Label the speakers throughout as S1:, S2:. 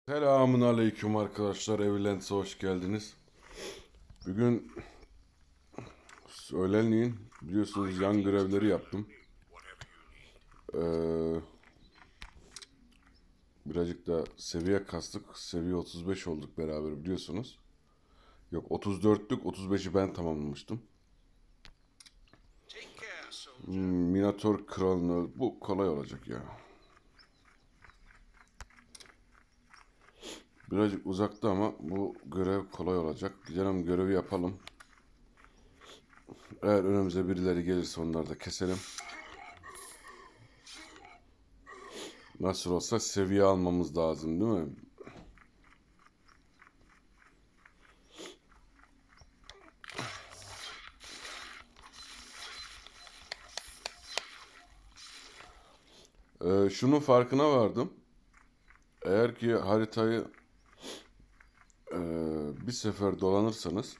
S1: Selamun aleyküm arkadaşlar. Evilens'e hoş geldiniz. Bugün öğlenleyin biliyorsunuz yan görevleri yaptım. Ee, Birazcık da seviye kastık. Seviye 35 olduk beraber biliyorsunuz. Yok 34'lük 35'i ben tamamlamıştım. Minotaur kralını bu kolay olacak ya. Birazcık uzakta ama bu görev kolay olacak. Gidelim görevi yapalım. Eğer önümüze birileri gelirse onları da keselim. Nasıl olsa seviye almamız lazım değil mi? Şunun farkına vardım. Eğer ki haritayı bir sefer dolanırsanız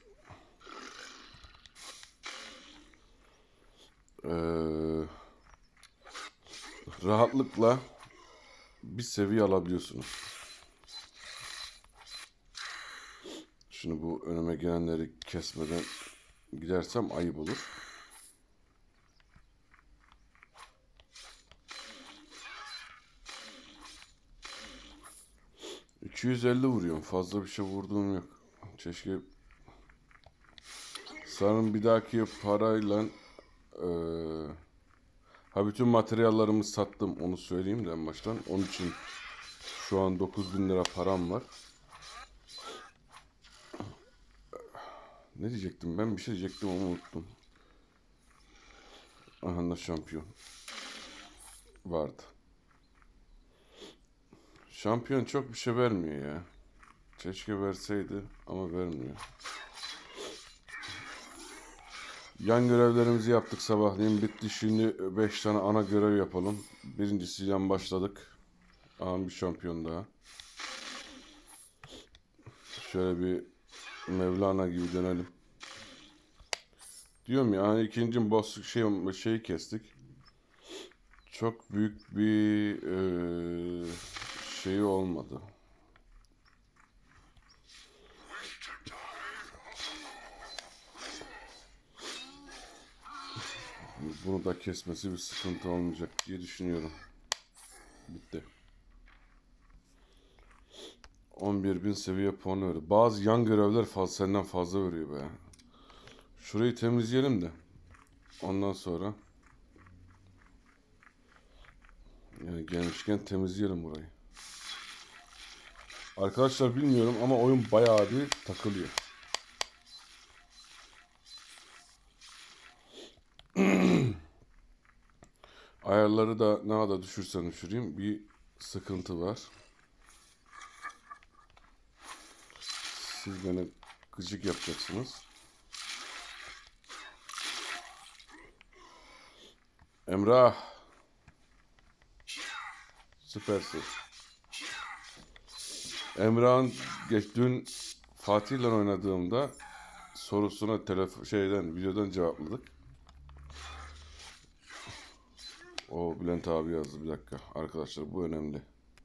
S1: rahatlıkla bir seviye alabiliyorsunuz. Şimdi bu önüme gelenleri kesmeden gidersem ayıp olur. ...250 vuruyorum. Fazla bir şey vurduğum yok. Keşke... Sanırım bir dahaki parayla... bütün materyallerimi sattım. Onu söyleyeyim de en baştan. Onun için şu an 9.000 lira param var. Ne diyecektim? Ben bir şey diyecektim ama unuttum. Aha da şampiyon vardı. Şampiyon çok bir şey vermiyor ya. Keşke verseydi ama vermiyor. Yan görevlerimizi yaptık sabahleyin. Bitti. Şimdi 5 tane ana görev yapalım. Birincisi yan başladık. Aha bir şampiyon daha. Şöyle bir Mevlana gibi dönelim. Diyorum ya hani ikinci boss şeyi kestik. Çok büyük bir şeyi olmadı. Bunu da kesmesi bir sıkıntı olmayacak diye düşünüyorum. Bitti. 11.000 seviye puanı veriyor. Bazı yan görevler senden fazla veriyor be. Şurayı temizleyelim de. Ondan sonra yani gelmişken temizleyelim burayı. Arkadaşlar bilmiyorum ama oyun bayağı bir takılıyor. Ayarları da ne kadar düşürsem düşüreyim bir sıkıntı var. Siz beni gıcık yapacaksınız. Emrah. Süpersin. Emrah'ın dün Fatih'le oynadığımda sorusuna videodan cevapladık. O Bülent abi yazdı, bir dakika. Arkadaşlar bu önemli.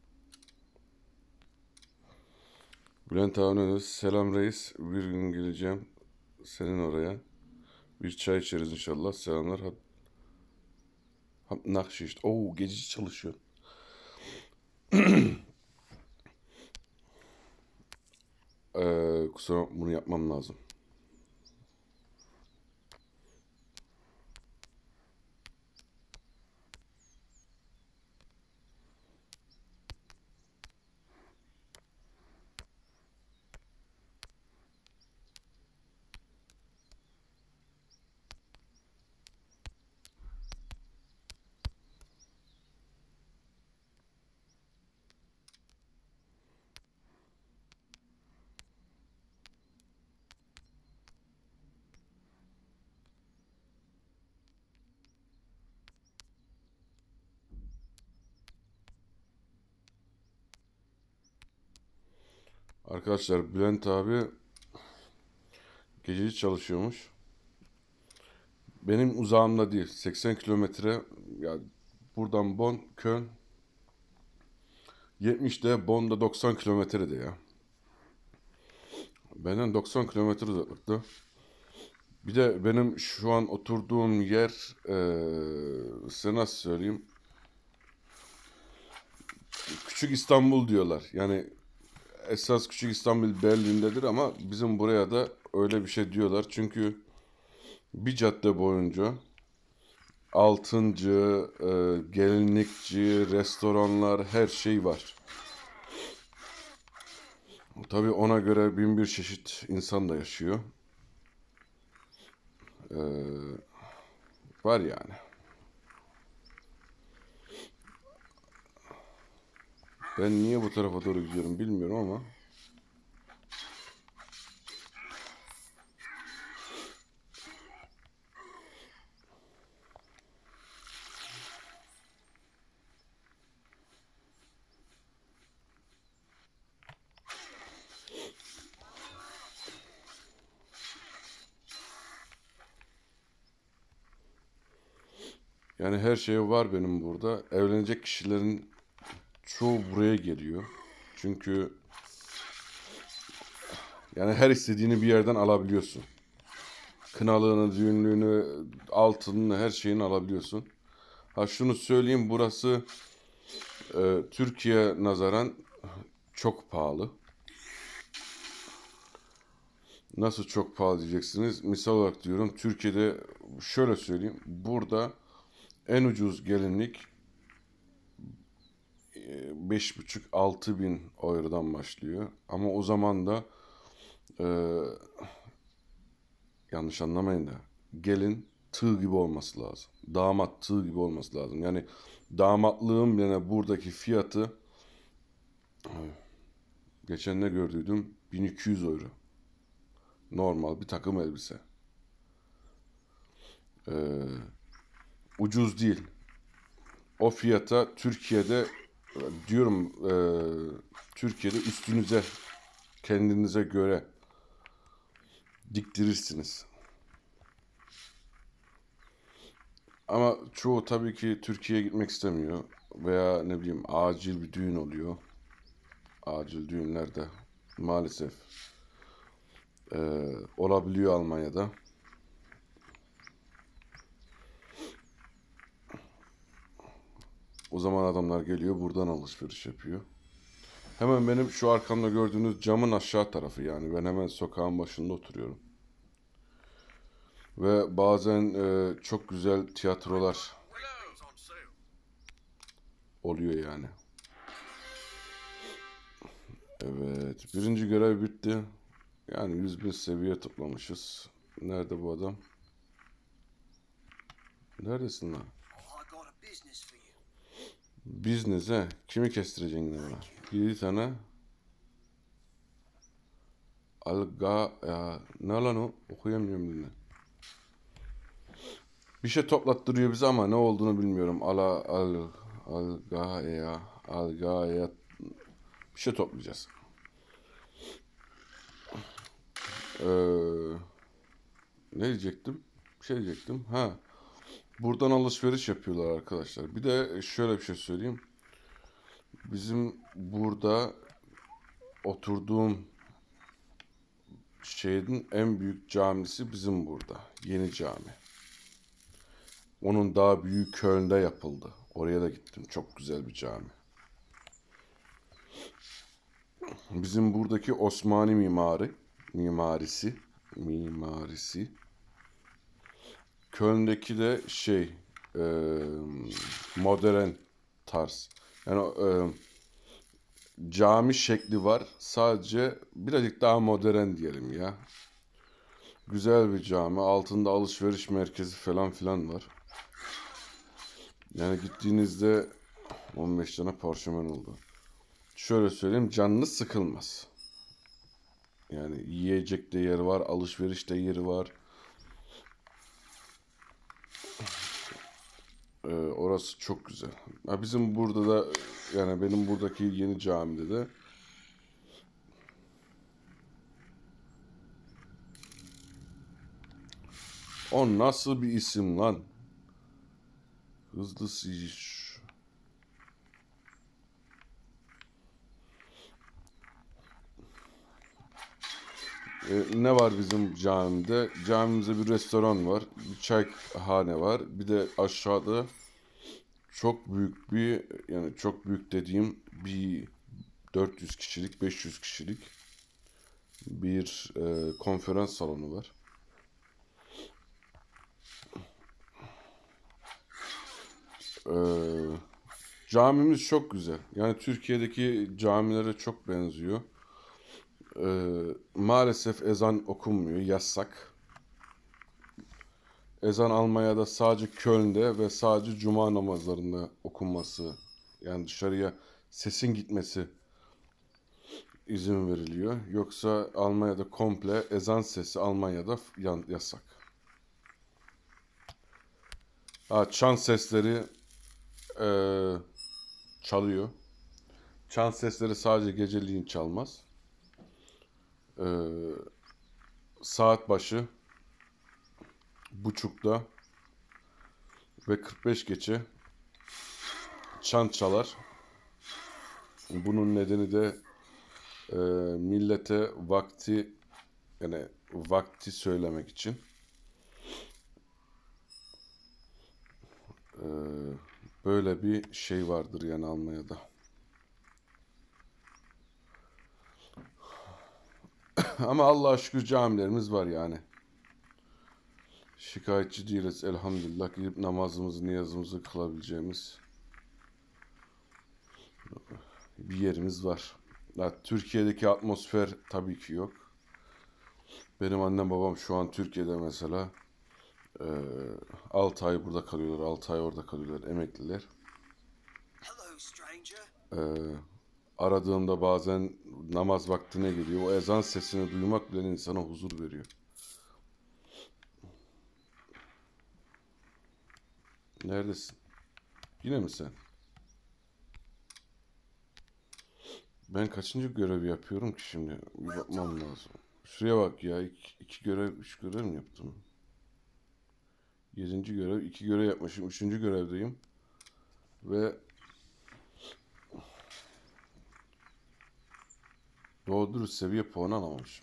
S1: Bülent abi ne? Selam reis. Bir gün geleceğim senin oraya. Bir çay içeriz inşallah. Selamlar. Nakşiş. Oo, gece çalışıyor. Kusura bunu yapmam lazım. Arkadaşlar Bülent abi gececi çalışıyormuş. Benim uzağımda değil. 80 kilometre, ya buradan Bonn, Köln 70'de, Bonn'da 90 kilometrede ya. Benden 90 kilometre uzaklıkta. Bir de benim şu an oturduğum yer, size nasıl söyleyeyim? Küçük İstanbul diyorlar. Yani esas Küçük İstanbul Berlin'dedir ama bizim buraya da öyle bir şey diyorlar. Çünkü bir cadde boyunca altıncı, gelinlikçi, restoranlar, her şey var. Tabii ona göre bin bir çeşit insan da yaşıyor. Var yani. Ben niye bu tarafa doğru gidiyorum bilmiyorum ama yani her şey var benim burada. Evlenecek kişilerin çoğu buraya geliyor. Çünkü yani her istediğini bir yerden alabiliyorsun. Kınalığını, düğünlüğünü, altınını, her şeyini alabiliyorsun. Ha şunu söyleyeyim, burası Türkiye nazaran çok pahalı. Nasıl çok pahalı diyeceksiniz? Misal olarak diyorum, Türkiye'de şöyle söyleyeyim. Burada en ucuz gelinlik 5,5-6 bin eurodan başlıyor. Ama o zaman da e, yanlış anlamayın da gelin tığ gibi olması lazım. Damat tığ gibi olması lazım. Yani damatlığın bile buradaki fiyatı, geçen ne gördüydüm? 1200 euro. Normal bir takım elbise. Ee, Ucuz değil. O fiyata Türkiye'de diyorum, Türkiye'de üstünüze, kendinize göre diktirirsiniz. Ama çoğu tabii ki Türkiye'ye gitmek istemiyor. Veya ne bileyim, acil bir düğün oluyor. Acil düğünlerde maalesef olabiliyor Almanya'da. O zaman adamlar geliyor, buradan alışveriş yapıyor. Hemen benim şu arkamda gördüğünüz camın aşağı tarafı, yani ben hemen sokağın başında oturuyorum. Ve bazen çok güzel tiyatrolar oluyor yani. Evet, birinci görev bitti. Yani 100.000 seviye toplamışız. Nerede bu adam? Neredesin lan? Business he. Kimi kestireceksin yine bana? 7 tane. Alga ya, ne lan o? Okuyamıyorum bile. Bir şey toplattırıyor bize ama ne olduğunu bilmiyorum. Alga ya bir şey toplayacağız. Ee, Ne diyecektim? Bir şey diyecektim. Ha, buradan alışveriş yapıyorlar arkadaşlar. Bir de şöyle bir şey söyleyeyim. Bizim burada oturduğum şehrin en büyük camisi bizim burada. Yeni cami. Onun daha büyük Köln'de yapıldı. Oraya da gittim. Çok güzel bir cami. Bizim buradaki Osmani mimarisi. Köln'deki de e, modern tarz. Yani cami şekli var. Sadece birazcık daha modern diyelim ya. Güzel bir cami. Altında alışveriş merkezi falan filan var. Yani gittiğinizde 15 tane parşömen oldu. Şöyle söyleyeyim, canınız sıkılmaz. Yani yiyecek de yeri var, alışveriş de yeri var. Orası çok güzel. Ha, bizim burada da, yani benim buradaki yeni camide de o nasıl bir isim lan? Hızlı Sijiş. Ne var bizim camide? Camimizde bir restoran var, bir çayhane var. Bir de aşağıda çok büyük bir, yani çok büyük dediğim bir 400 kişilik, 500 kişilik bir konferans salonu var. E, Camimiz çok güzel. Yani Türkiye'deki camilere çok benziyor. Maalesef ezan okunmuyor, yasak. Ezan Almanya'da sadece Köln'de ve sadece cuma namazlarında okunması, yani dışarıya sesin gitmesi izin veriliyor. Yoksa Almanya'da komple ezan sesi Almanya'da yasak. Çan sesleri çalıyor. Çan sesleri sadece geceliğin çalmaz. Saat başı buçukta ve 45 geçe çan çalar. Bunun nedeni de millete vakti söylemek için. Böyle bir şey vardır yani Almanya'da. Ama Allah'a şükür camilerimiz var yani. Şikayetçi değiliz elhamdülillah. Gidip namazımızı, niyazımızı kılabileceğimiz bir yerimiz var. Türkiye'deki atmosfer tabii ki yok. Benim annem babam şu an Türkiye'de mesela. 6 ay burada kalıyorlar, 6 ay orada kalıyorlar, emekliler. Aradığımda bazen namaz vaktine geliyor. O ezan sesini duymak bile insana huzur veriyor. Neredesin? Yine mi sen? Ben kaçıncı görev yapıyorum ki şimdi? Bir bakmam lazım. Şuraya bak ya. İki görev, 3 görev mi yaptım? 7. görev, 2 görev yapmışım. 3. görevdeyim. Ve doğru dürüst seviye puanı alamamışım.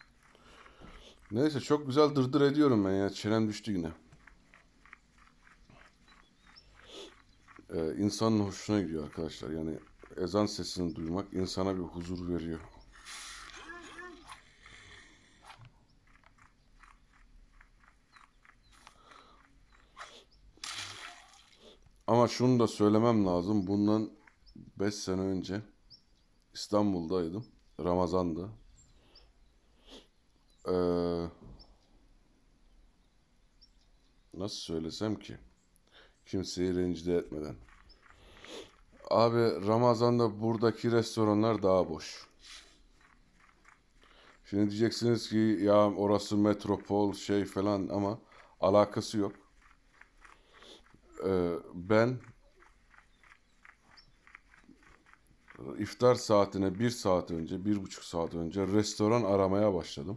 S1: Neyse çok güzel dırdır ediyorum ben ya. Çenem düştü yine. İnsanın hoşuna gidiyor arkadaşlar. Yani ezan sesini duymak insana bir huzur veriyor. Ama şunu da söylemem lazım. Bundan 5 sene önce İstanbul'daydım. Ramazan'dı. Nasıl söylesem ki? Kimseyi rencide etmeden. Abi Ramazan'da buradaki restoranlar daha boş. Şimdi diyeceksiniz ki ya orası metropol şey falan ama alakası yok. Ben iftar saatine 1 saat önce, 1,5 saat önce restoran aramaya başladım.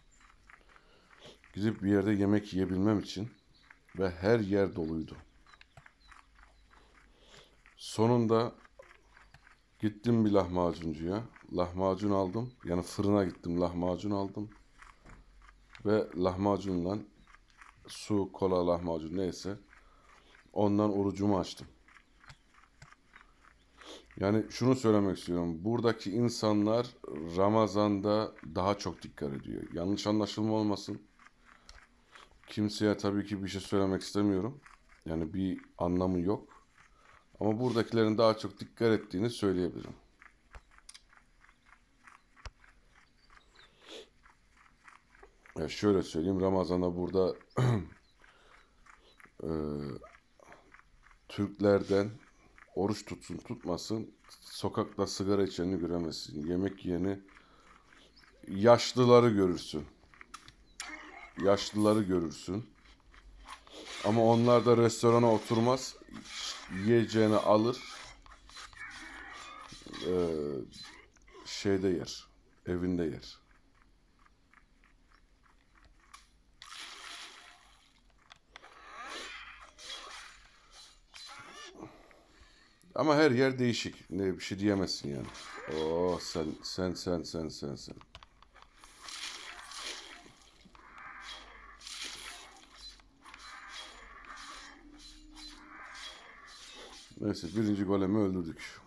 S1: Gidip bir yerde yemek yiyebilmem için ve her yer doluydu. Sonunda gittim bir lahmacuncuya. Lahmacun aldım. Yani fırına gittim, lahmacun aldım. Ve lahmacunla su, kola, lahmacun neyse ondan orucumu açtım. Yani şunu söylemek istiyorum. Buradaki insanlar Ramazan'da daha çok dikkat ediyor. Yanlış anlaşılma olmasın. Kimseye tabii ki bir şey söylemek istemiyorum. Yani bir anlamı yok. Ama buradakilerin daha çok dikkat ettiğini söyleyebilirim. Ya şöyle söyleyeyim. Ramazan'da burada Türklerden oruç tutsun tutmasın sokakta sigara içeni göremezsin. Yemek yiyeni yaşlıları görürsün. Yaşlıları görürsün. Ama onlar da restorana oturmaz. Yiyeceğini alır. Şeyde yer. Evinde yer. Ama her yer değişik. Ne bir şey diyemezsin yani. Oo sen. Neyse, birinci golemi öldürdük.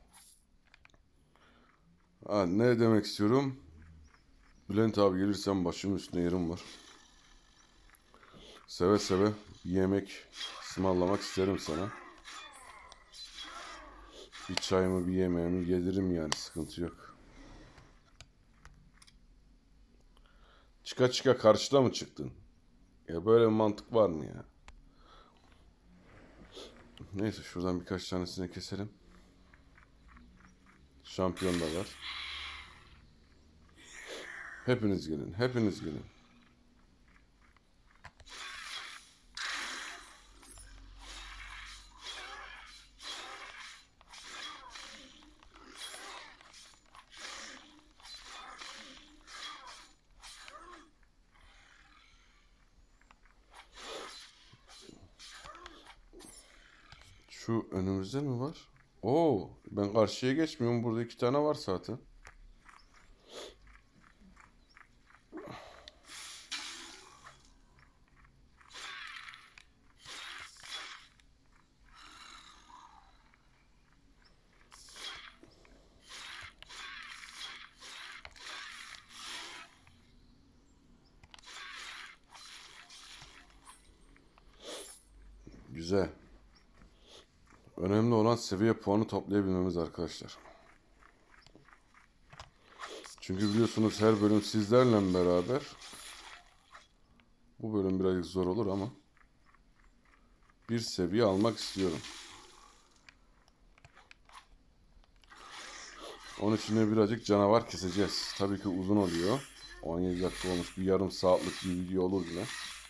S1: Ha, ne demek istiyorum? Bülent abi gelirsen başımın üstüne yerim var. Seve seve bir yemek ısmarlamak isterim sana. Bir çayımı bir yemeğimi yedirim yani, sıkıntı yok. Çıka çıka karşıda mı çıktın? Ya böyle bir mantık var mı ya? Neyse, şuradan birkaç tanesini keselim. Şampiyon da var. Hepiniz gelin, hepiniz gelin. Şu önümüzde mi var? Oo, ben karşıya geçmiyorum. Burada 2 tane var zaten. Güzel. Önemli olan seviye puanı toplayabilmemiz arkadaşlar. Çünkü biliyorsunuz her bölüm sizlerle beraber. Bu bölüm birazcık zor olur ama bir seviye almak istiyorum. Onun için de birazcık canavar keseceğiz. Tabii ki uzun oluyor. 17 dakika olmuş, bir yarım saatlik bir video olur bile.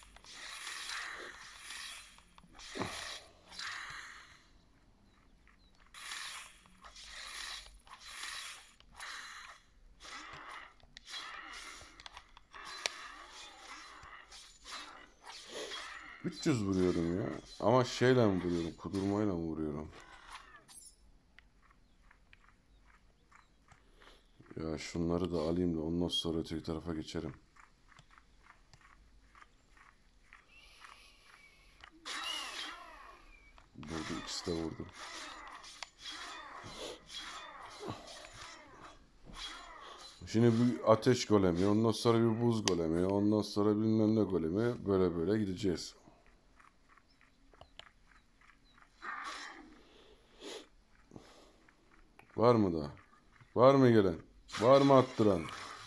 S1: ...300 vuruyorum ya. Ama şeyle mi vuruyorum? Kudurmayla mı vuruyorum? Ya şunları da alayım da ondan sonra öteki tarafa geçerim. Vurdu, ikisi de vurdu. Şimdi bir ateş golemi, ondan sonra bir buz golemi, ondan sonra bilmem ne golemi, böyle böyle gideceğiz. Var mı da? Var mı gelen? Var mı attıran?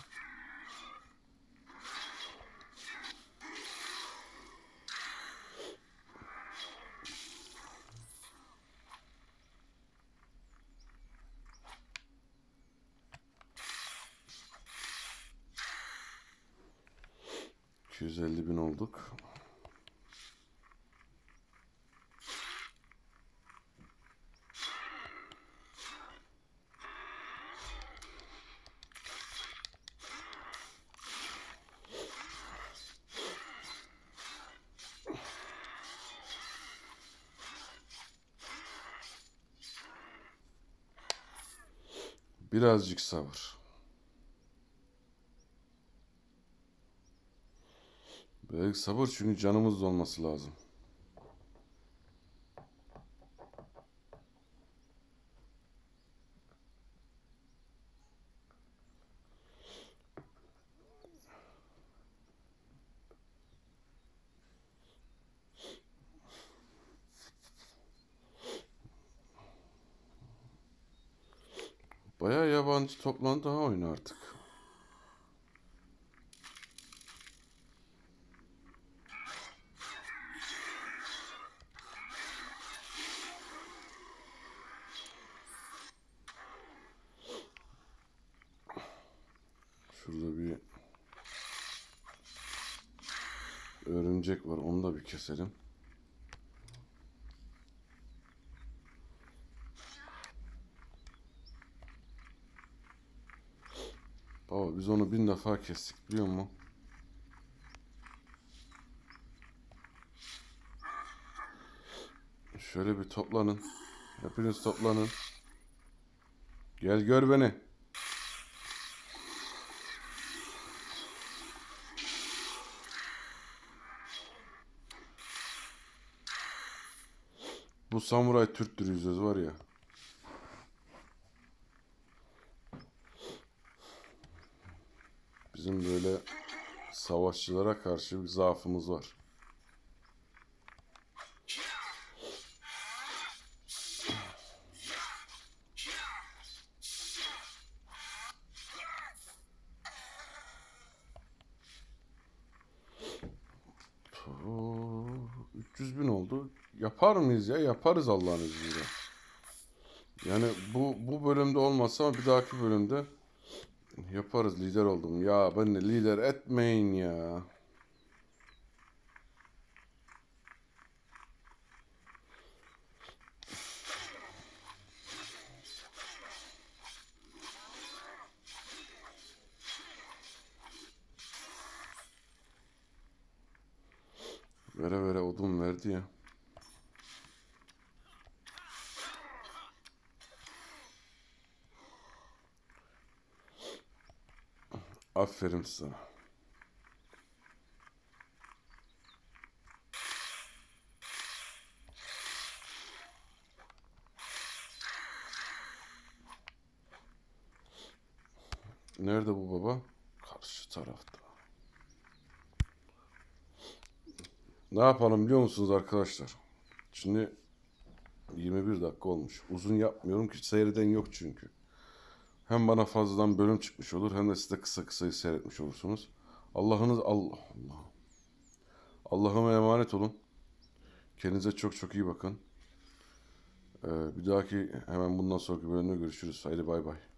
S1: ...250.000 olduk. Birazcık sabır. Birazcık sabır, çünkü canımız da olması lazım. Bayağı yabancı toplandı ha oyun artık. Şurada bir örümcek var, onu da bir keselim. Baba biz onu 1000 defa kestik, biliyor musun? Şöyle bir toplanın. Hepiniz toplanın. Gel gör beni. Bu samuray Türktür yüzöz var ya. Bizim böyle savaşçılara karşı bir zaafımız var. Oo, 300 bin oldu. Yapar mıyız ya? Yaparız Allah'ın izniyle. Yani bu bölümde olmazsa ama bir dahaki bölümde yaparız. Lider oldum. Ya beni lider etmeyin ya. Vere vere odun verdi ya. Aferin sana. Nerede bu baba? Karşı tarafta. Ne yapalım biliyor musunuz arkadaşlar? Şimdi 21 dakika olmuş. Uzun yapmıyorum ki seyreden yok çünkü. Hem bana fazladan bölüm çıkmış olur hem de siz de kısa kısa seyretmiş olursunuz. Allah'ınız Allah Allah. Allah'ıma emanet olun. Kendinize çok çok iyi bakın. Bir dahaki hemen bundan sonraki bölümde görüşürüz. Haydi bay bay.